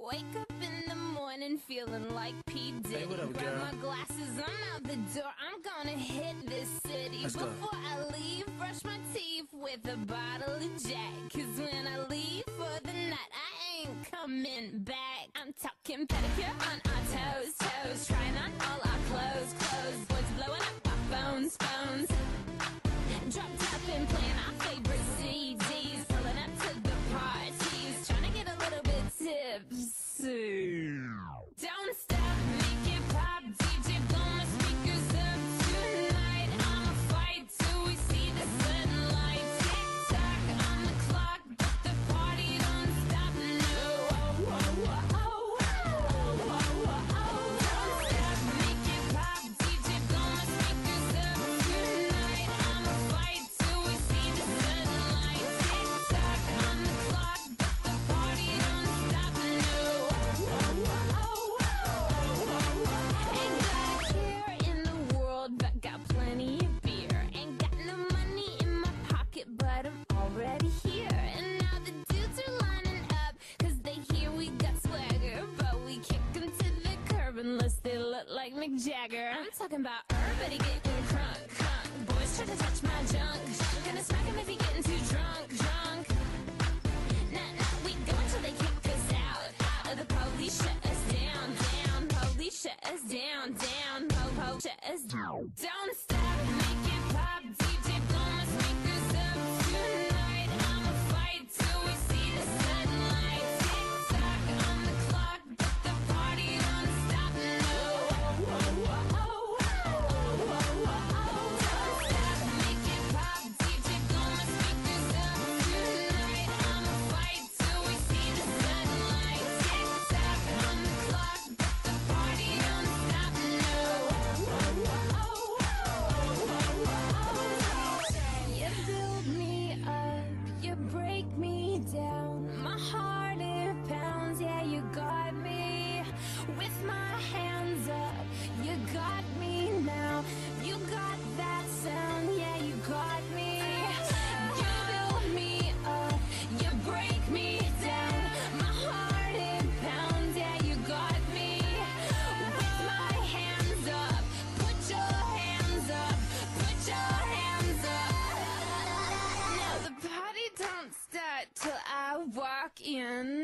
Wake up in the morning feeling like P. Diddy. Hey, what up, Grab girl? my glasses, I'm out the door. I'm gonna hit this city. Let's go. Before I leave, brush my teeth with a bottle of Jack. Cause when I leave for the night, I ain't coming back. I'm talking pedicure on our toes, toes. Trying on all our clothes, clothes. Boys blowing up our phones, phones. Drop top and playing our favorite CDs. Pulling up to the parties. Trying to get a little bit tipsy. Don't stop, make it pop. DJ, blow my speakers up tonight. I'ma fight till we see the sunlight. Tick tock on the clock, but the party don't stop. No. Don't stop, make it pop. DJ, blow my speakers up tonight. I'ma fight till we see the sunlight. Tick tock on the clock, but the party don't stop. No. Ain't got a care in the world, but got plenty of beer. Ain't got no money in my pocket, but I'm already here. And now the dudes are lining up, cause they hear we got swagger. But we kick them to the curb unless they look like Mick Jagger. I'm talking about everybody getting crunk, crunk. Boys try to touch my junk. Gonna smack him if he getting too drunk, drunk. Nah, nah, we go until they kick us out. The police shut us down, down. Police shut us down, down. Po-po shut us down. Don't stop, make it pop. DJ, blow my speakers up tonight. I'ma fight till we see the sunlight. Tick tock on the clock, but the party don't stop. No. Don't stop, make it pop. DJ, blow my speakers up tonight. I'ma fight till we see the sunlight. Tick tock on the clock, but the party don't stop. No. You build me up, you break me down. My heart it pounds, yeah, you got me. With my hands up, you got me now. You got that sound, yeah, you got me. You build me up, you break me down. My heart it pounds, yeah, you got me. With my hands up, put your hands up, put your hands up. Now the party don't start till I walk in.